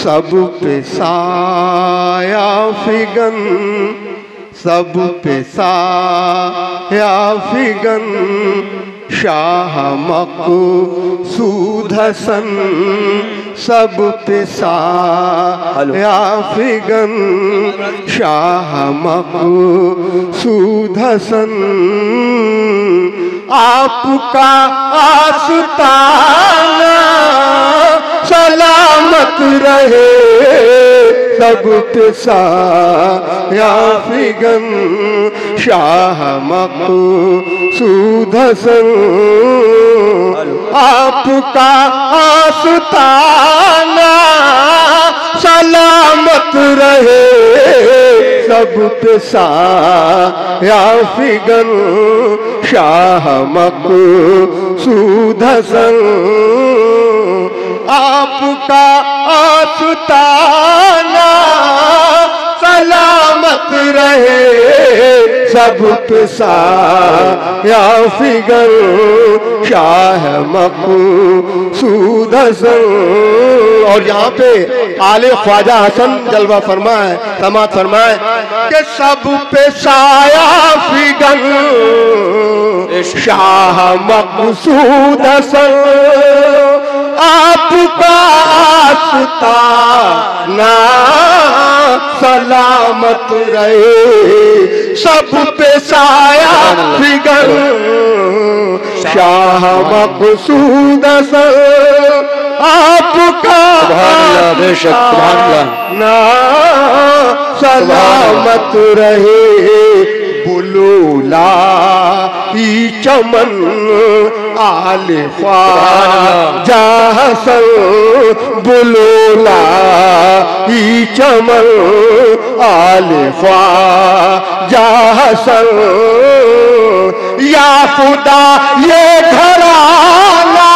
सब पे साया फिगन, सब पे साया फिगन, शाह मक़सूद हसन, सब पे साया फिगन, शाह मक़सूद हसन। आपका आस्ताना सलामत रहे, सब पे साया फिगन, शाह मक़सूद हसन। आपका आस्ताना सलामत रहे, सब पे साया फिगन, शाह मक़सूद हसन। आपका आस्ताना सलामत रहे, सब पे साया फिगन, शाह मक़सूद हसन। और यहाँ पे आले ख्वाजा हसन जलवा फरमाए, समात फरमाए कि सब पे साया फिगन, शाह मक़सूद हसन। आपका आस्ताना सलामत रहे, सब पे साया फिगन, शाह मक़सूद हसन। आपका आस्ताना सलामत रहे, बुलूला ही चमन आले ख्वाजा हसन, बुलूला ही चमन आले ख्वाजा हसन। या खुदा ये घराना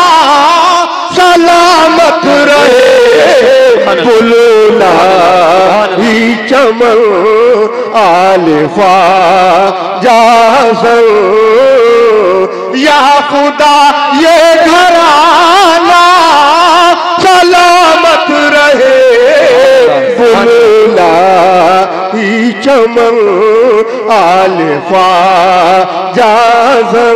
सलामत रहे, बुलूला ही चमन आले ख्वाजा हसन। या खुदा ये घराना सलामत रहे, बुलूला ही चमन आले ख्वाजा हसन।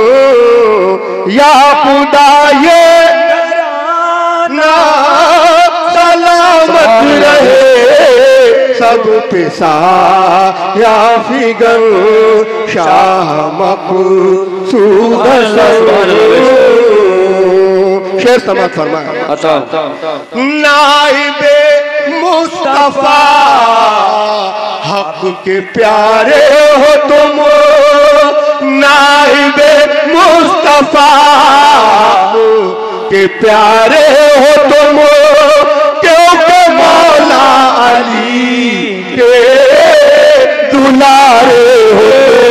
या खुदा ये घराना सलामत रहे, सब पे साया फिगन, शाह मक़सूद हसन। शेर समात फरमाए, नाइबे मुस्तफा हक के प्यारे हो तुम, नाइबे मुस्तफा के प्यारे हो तुम, क्योंकि मौला अली के दुलारे हो।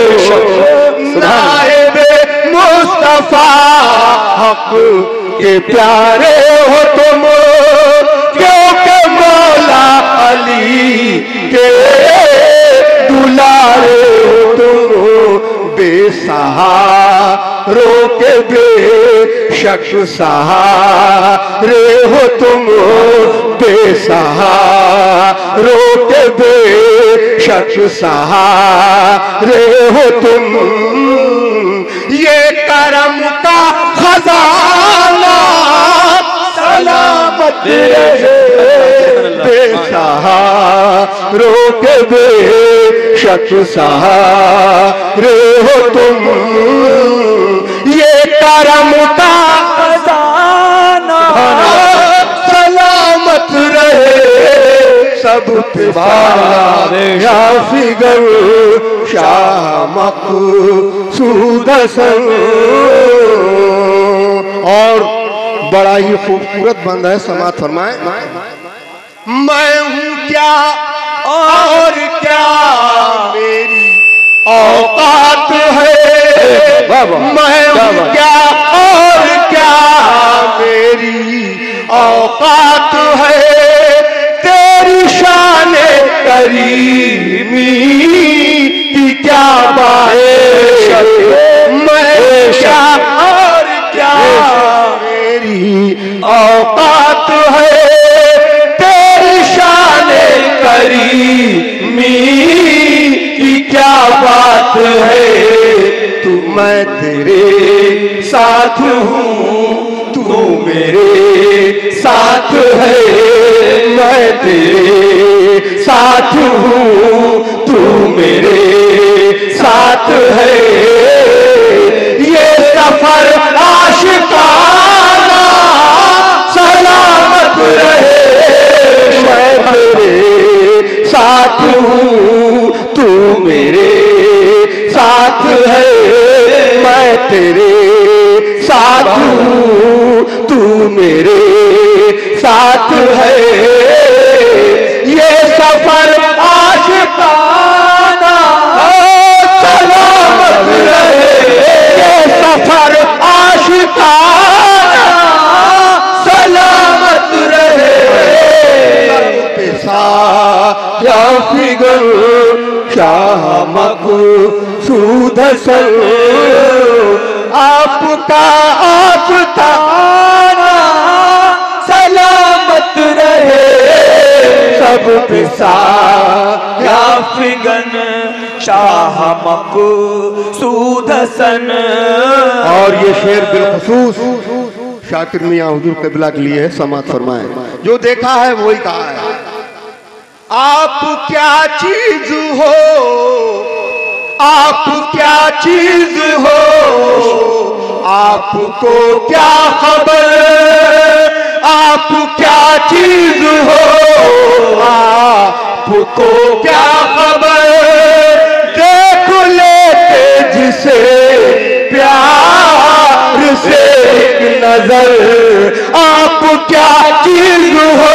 नाइबे मुस्तफा हक के प्यारे हो तुम, क्योंकि मौला अली के दुलारे हो तुम। बेसहारों के बेशक सहारे हो तुम, बेसहारों के बेशक सहारे हो तुम। ये करम का खजाना सलामत रहे, बेसहारों के बेशक सहारे हो तुम। ये करम का खजाना सलामत रहे, सब पे साया फिगन, शाह मक़सूद हसन। और बड़ा ही खूबसूरत बंद है, समात फरमाए। मैं हूँ क्या और क्या मेरी औकात है, मैं हूँ क्या और क्या मेरी औकात है, तेरी शान करीमी की क्या बात है। मैं क्या और क्या मेरी औकात है, तेरे साथ हूँ, तू मेरे साथ है। मैं तेरे साथ हूँ, तू मेरे साथ है। ये सफर आशिकाना सलामत रहे। मैं तेरे साथ हूँ, तू मेरे साथ है। मैं तेरे साथ हूँ, तू मेरे साथ है। ये सफर आशिकाना सलामत रहे। ये सफर आशिकाना सलामत रहे। या फिगर शाह मक़सूद हसन, आपका आस्ताना सलामत रहे। सब पे या फिगन शाह मक़सूद हसन। और ये शेर बिलखुसूस शाकिर मियां हुजूर क़िबला के लिए समात फरमाए। जो देखा है वही कहा है। आप क्या चीज हो, आप क्या चीज हो, आपको क्या खबर। आप क्या चीज हो, आपको क्या खबर। देख लेते जिसे प्यार से एक नजर। आप क्या चीज हो,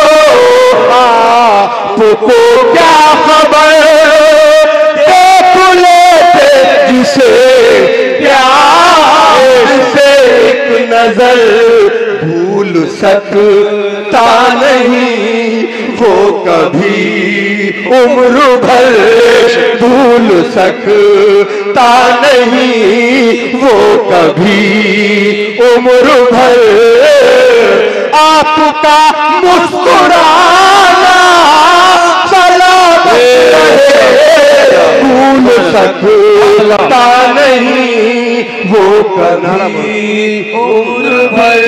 आपको क्या खबर। देख लेते जिसे प्यार से एक नजर। भूल सकता नहीं वो कभी उम्र भर। भूल सकता नहीं वो कभी उम्र भर। आपका मुस्कुराना सलामत रहे। भूल सकता नहीं वो कभी उम्र भर।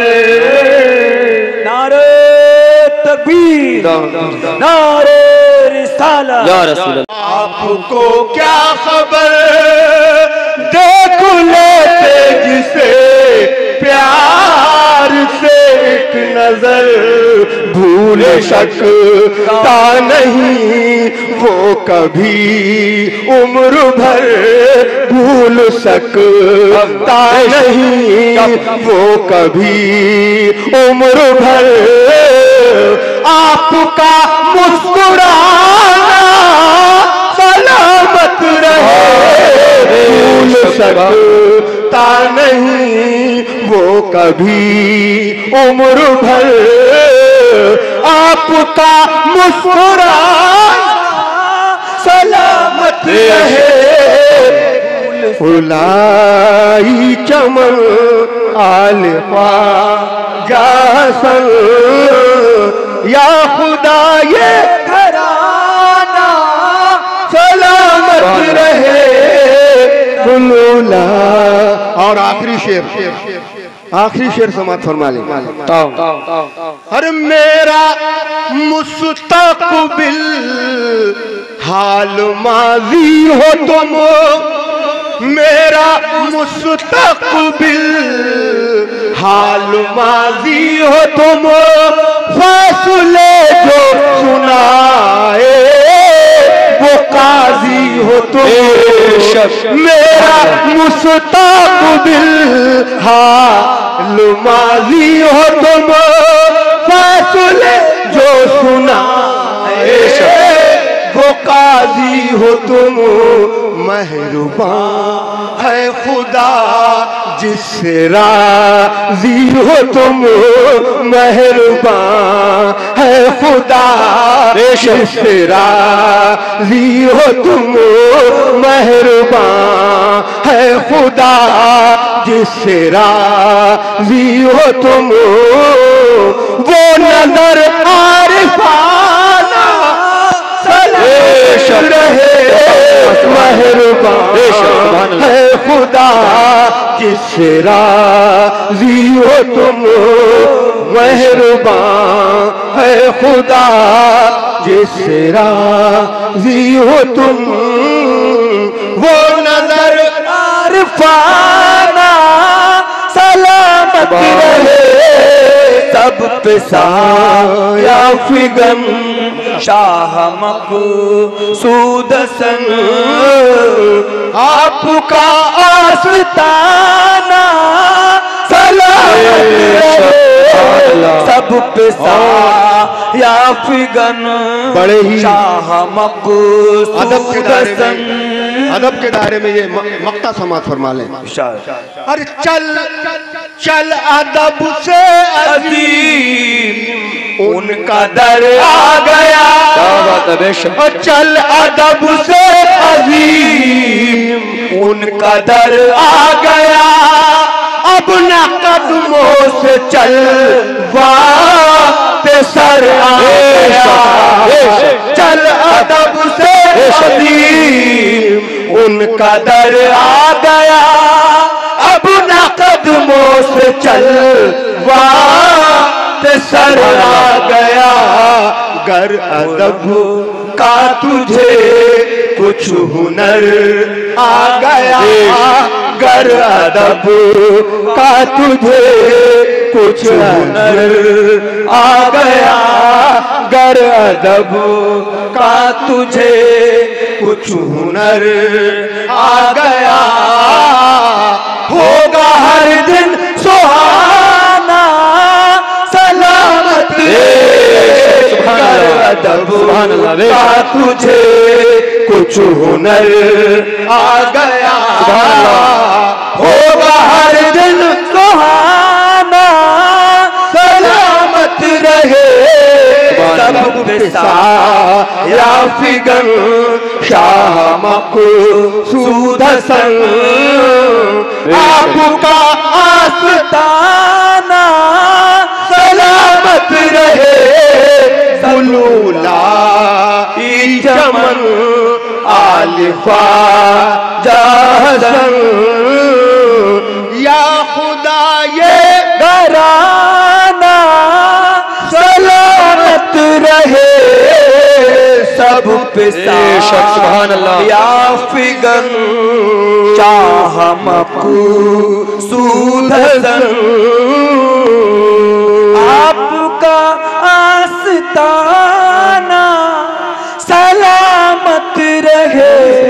नारे तकबीर, नारे रिसाला। या रसूल अल्लाह। आपको क्या खबर। देख लेते जिसे प्यार से एक नजर। भूल सकता नहीं वो कभी उम्र भर। भूल सकता नहीं वो कभी उम्र भर। आपका मुस्कुराना सलामत रहे। भूल सकता नहीं वो कभी उम्र भर। आपका मुस्कुराना सलामत रहे। फुलाई चमन आलिफा जासन। या खुदा ये घराना सलामत रहे। बुलबुला। और आखिरी शेर, आखिरी शेर समात फरमा ले। अरे मेरा मुस्तक़बिल हाल माजी हो तुम। मेरा मुस्तक़बिल हाल माजी हो तुम। फैसले जो सुनाए वो काजी हो तुम। मेरा मुस्तक़बिल हाल माजी हो तुम। फैसले जो सुनाए वो काजी हो तुम। मेहरबान है खुदा जिससे राजी हो तुम। मेहरबान है खुदा जिससे राजी हो तुम। मेहरबान है खुदा जिससे राजी हो तुम। वो नजर आरिफाना सलामत रहे। मेहरबान है खुदा जिस जिससे राज़ी हो तुम, मेहरबान है खुदा जिससे राज़ी हो तुम। वो नजर आरफाना सलामत रहे सब पे साया फिगन, शाह मक़सूद सन आपका आस्ताना सलामत रहे सब पे साया फिगन, बड़े ही शाह मक़सूद सन। अदब के दायरे में ये मक्ता समात फरमा लें। अरे चल चल अदब से अजीम उनका दर आ गया, चल अदब से अजीम उनका दर आ गया। अब न कदमों से चल वाते सर आ गया, चल अदब से अजीम उनका दर आ गया। अब न कदमों से चल वाते सर आ गया। गर अदब का तुझे कुछ हुनर आ गया, गर अदब का तुझे कुछ हुनर आ गया, गर अदब का तुझे कुछ हुनर आ गया। होगा हर दिन सुहाना सलामत गर अदब का तुझे कुछ हुनर आ गया। होगा हर दिन सुहाना सलामत रहे सब पे साया फिगन, शाह मक़सूद सन आपका आस्ताना सलामत रहे। बुलूला चमन आलिफा जहसन, या खुदा ये घराना सलामत रहे सब पे साया या फिगन, शाह मक़सूद सन आपका आस्ताना सलामत रहे